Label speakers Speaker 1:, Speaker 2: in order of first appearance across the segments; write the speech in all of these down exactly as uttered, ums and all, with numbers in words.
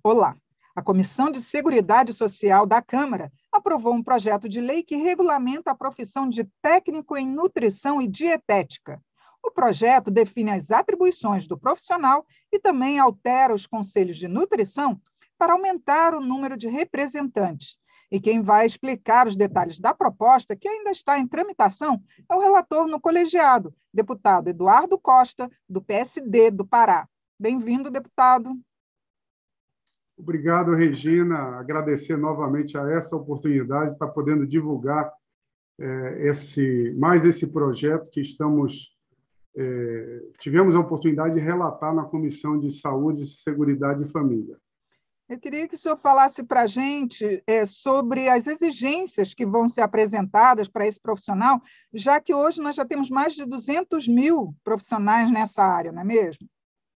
Speaker 1: Olá! A Comissão de Seguridade Social da Câmara aprovou um projeto de lei que regulamenta a profissão de técnico em nutrição e dietética. O projeto define as atribuições do profissional e também altera os conselhos de nutrição para aumentar o número de representantes. E quem vai explicar os detalhes da proposta, que ainda está em tramitação, é o relator no colegiado, deputado Eduardo Costa, do P S D do Pará. Bem-vindo, deputado.
Speaker 2: Obrigado, Regina. Agradecer novamente a essa oportunidade de estar podendo divulgar é, esse, mais esse projeto que estamos é, tivemos a oportunidade de relatar na Comissão de Saúde, Seguridade e Família.
Speaker 1: Eu queria que o senhor falasse para a gente é, sobre as exigências que vão ser apresentadas para esse profissional, já que hoje nós já temos mais de duzentos mil profissionais nessa área, não é mesmo?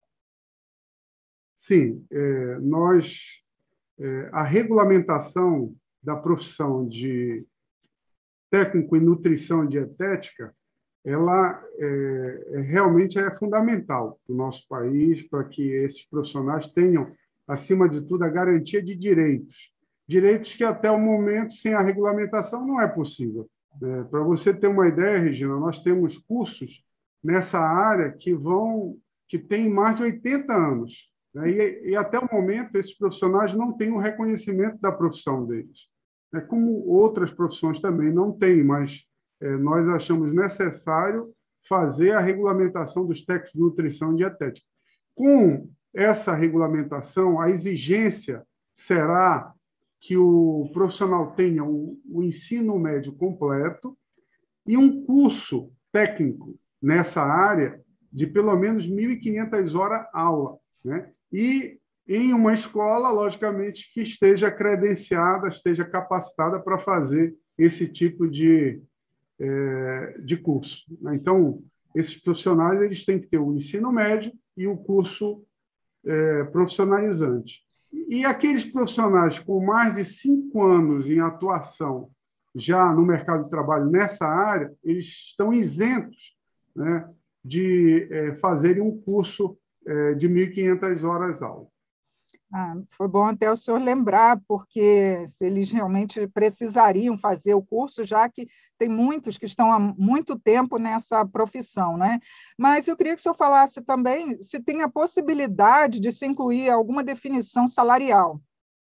Speaker 2: Sim, é, nós, é, a regulamentação da profissão de técnico em nutrição e dietética, ela é, é, realmente é fundamental para o nosso país, para que esses profissionais tenham, acima de tudo, a garantia de direitos. Direitos que, até o momento, sem a regulamentação, não é possível. É, para você ter uma ideia, Regina, nós temos cursos nessa área que vão, que têm mais de oitenta anos. E, e, até o momento, esses profissionais não têm o reconhecimento da profissão deles. É, como outras profissões também não têm, mas é, nós achamos necessário fazer a regulamentação dos técnicos de nutrição e dietética. Com essa regulamentação, a exigência será que o profissional tenha o, o ensino médio completo e um curso técnico nessa área de pelo menos mil e quinhentas horas aula, né? E em uma escola, logicamente, que esteja credenciada, esteja capacitada para fazer esse tipo de, é, de curso. Então, esses profissionais eles têm que ter o ensino médio e o curso é, profissionalizante. E aqueles profissionais com mais de cinco anos em atuação já no mercado de trabalho nessa área, eles estão isentos, né, de é, fazerem um curso de mil e quinhentas horas aula.
Speaker 1: Ah, foi bom até o senhor lembrar, porque eles realmente precisariam fazer o curso, já que tem muitos que estão há muito tempo nessa profissão, né? Mas eu queria que o senhor falasse também se tem a possibilidade de se incluir alguma definição salarial.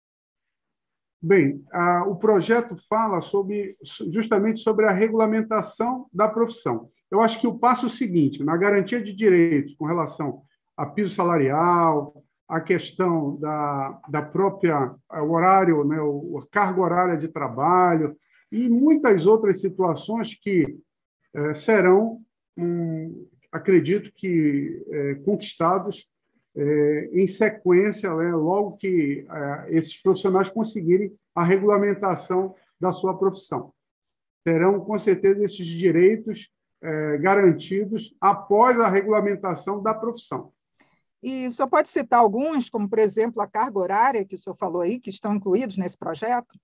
Speaker 2: Bem, a, o projeto fala sobre, justamente sobre a regulamentação da profissão. Eu acho que o passo seguinte, na garantia de direitos com relação a piso salarial, a questão da, da própria o horário, né, o, a carga horária de trabalho e muitas outras situações que eh, serão, hum, acredito que, eh, conquistados eh, em sequência, né, logo que eh, esses profissionais conseguirem a regulamentação da sua profissão. Terão, com certeza, esses direitos eh, garantidos após a regulamentação da profissão.
Speaker 1: E o senhor pode citar alguns, como, por exemplo, a carga horária que o senhor falou aí, que estão incluídos nesse projeto?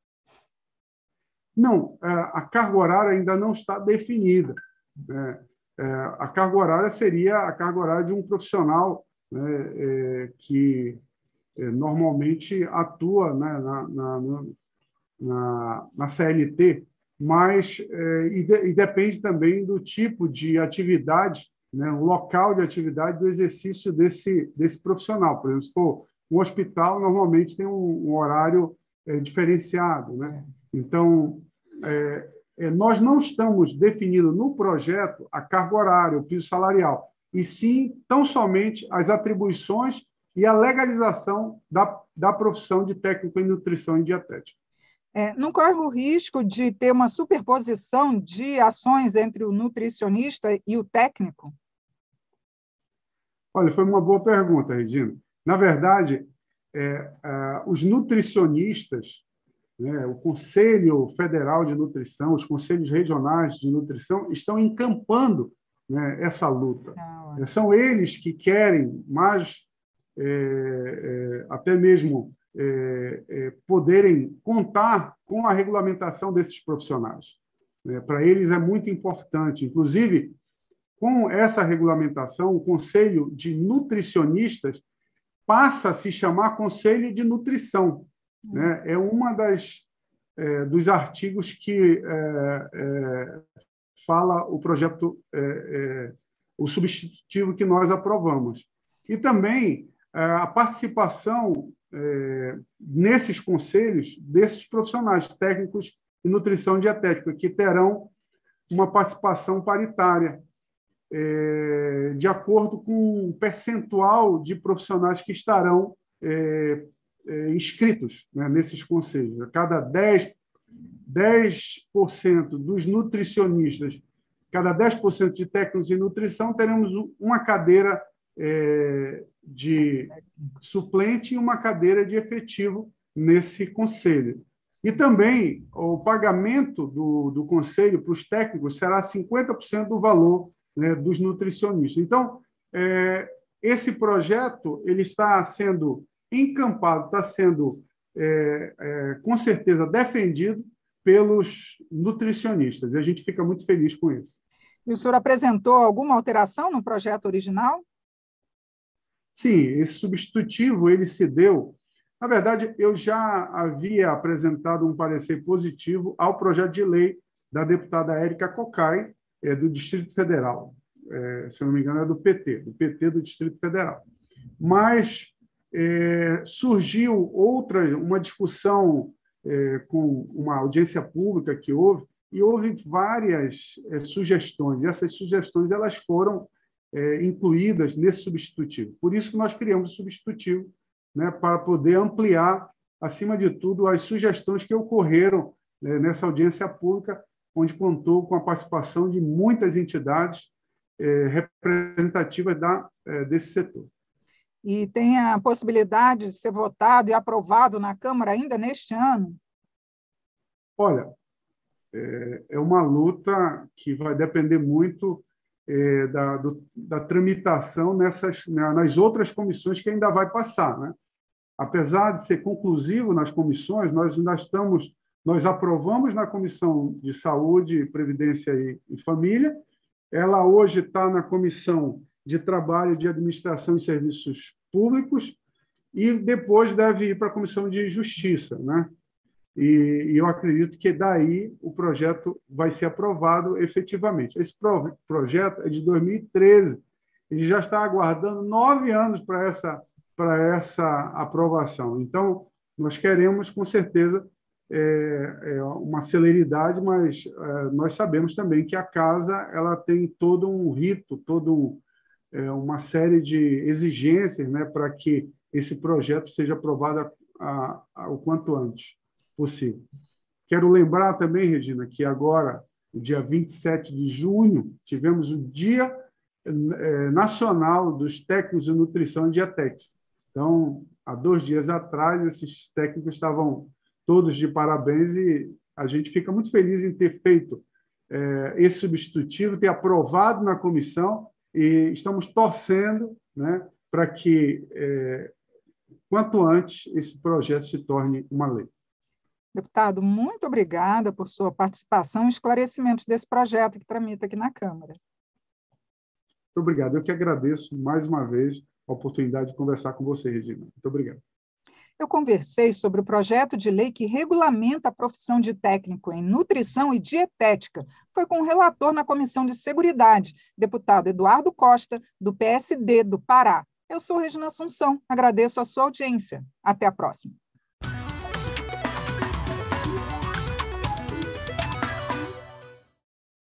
Speaker 2: Não, a carga horária ainda não está definida. A carga horária seria a carga horária de um profissional, né, que normalmente atua, né, na, na, na, na C L T, mas e, de, e depende também do tipo de atividade, né, o local de atividade do exercício desse, desse profissional. Por exemplo, se for um hospital, normalmente tem um, um horário é, diferenciado, né? Então, é, é, nós não estamos definindo no projeto a carga horária, o piso salarial, e sim, tão somente as atribuições e a legalização da, da profissão de técnico em nutrição e dietética.
Speaker 1: É, não corre o risco de ter uma superposição de ações entre o nutricionista e o técnico?
Speaker 2: Olha, foi uma boa pergunta, Regina. Na verdade, é, é, os nutricionistas, né, o Conselho Federal de Nutrição, os conselhos regionais de nutrição estão encampando, né, essa luta.
Speaker 1: Ah,
Speaker 2: é, são eles que querem mais, é, é, até mesmo, é, é, poderem contar com a regulamentação desses profissionais. É, para eles é muito importante, inclusive. Com essa regulamentação, o Conselho de Nutricionistas passa a se chamar Conselho de Nutrição. Né? É uma das é, dos artigos que é, é, fala o projeto, é, é, o substitutivo que nós aprovamos. E também é, a participação é, nesses conselhos desses profissionais técnicos de nutrição e dietética, que terão uma participação paritária, é, de acordo com o percentual de profissionais que estarão é, é, inscritos, né, nesses conselhos. A cada dez por cento dos nutricionistas, cada dez por cento de técnicos em nutrição, teremos uma cadeira é, de suplente e uma cadeira de efetivo nesse conselho. E também o pagamento do, do conselho para os técnicos será cinquenta por cento do valor, né, dos nutricionistas. Então, é, esse projeto ele está sendo encampado, está sendo, é, é, com certeza, defendido pelos nutricionistas. E a gente fica muito feliz com isso.
Speaker 1: E o senhor apresentou alguma alteração no projeto original?
Speaker 2: Sim, esse substitutivo ele se deu. Na verdade, eu já havia apresentado um parecer positivo ao projeto de lei da deputada Érica Cocai, é, do Distrito Federal. É, se eu não me engano, é do P T, do P T do Distrito Federal. Mas é, surgiu outra, uma discussão é, com uma audiência pública que houve, e houve várias é, sugestões, e essas sugestões elas foram é, incluídas nesse substitutivo. Por isso que nós criamos o substitutivo, né, para poder ampliar, acima de tudo, as sugestões que ocorreram, né, nessa audiência pública, onde contou com a participação de muitas entidades é, representativas da, é, desse setor.
Speaker 1: E tem a possibilidade de ser votado e aprovado na Câmara ainda neste ano?
Speaker 2: Olha, é, é uma luta que vai depender muito é, da, do, da tramitação nessas, nas outras comissões que ainda vai passar, né? Apesar de ser conclusivo nas comissões, nós ainda estamos, nós aprovamos na Comissão de Saúde, Previdência e, e Família. Ela hoje está na Comissão de Trabalho, de Administração e Serviços Públicos e depois deve ir para a Comissão de Justiça, né? E, e eu acredito que daí o projeto vai ser aprovado efetivamente. Esse pro, projeto é de dois mil e treze. Ele já está aguardando nove anos para essa para essa aprovação. Então, nós queremos, com certeza, é, é uma celeridade, mas é, nós sabemos também que a casa ela tem todo um rito, todo um, é, uma série de exigências, né, para que esse projeto seja aprovado a, a, a, o quanto antes possível. Quero lembrar também, Regina, que agora, no dia vinte e sete de junho, tivemos o Dia é, Nacional dos Técnicos de Nutrição e Dietética. Então, há dois dias atrás, esses técnicos estavam todos de parabéns e a gente fica muito feliz em ter feito é, esse substitutivo, ter aprovado na comissão e estamos torcendo, né, para que, é, quanto antes, esse projeto se torne uma lei.
Speaker 1: Deputado, muito obrigada por sua participação e esclarecimentos desse projeto que tramita aqui na Câmara.
Speaker 2: Muito obrigado. Eu que agradeço mais uma vez a oportunidade de conversar com você, Regina. Muito obrigado.
Speaker 1: Eu conversei sobre o projeto de lei que regulamenta a profissão de técnico em nutrição e dietética. Foi com o relator na Comissão de Seguridade, deputado Eduardo Costa, do P S D do Pará. Eu sou Regina Assunção, agradeço a sua audiência. Até a próxima.